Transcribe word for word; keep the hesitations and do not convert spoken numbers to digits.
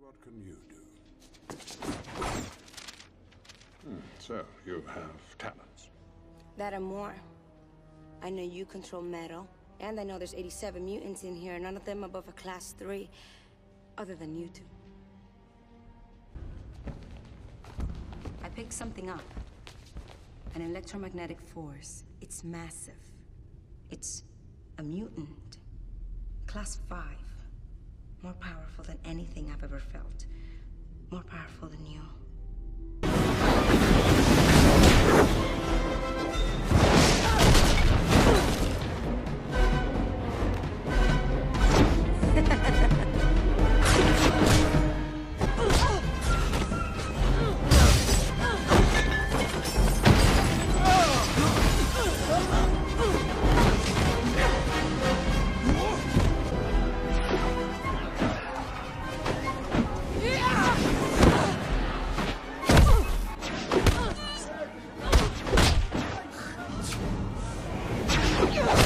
What can you do? Hmm, so, you have talents. That and more. I know you control metal, and I know there's eighty-seven mutants in here, none of them above a class three, other than you two. I picked something up. An electromagnetic force. It's massive. It's a mutant. Class five. More powerful than anything I've ever felt. More powerful than you. Yeah!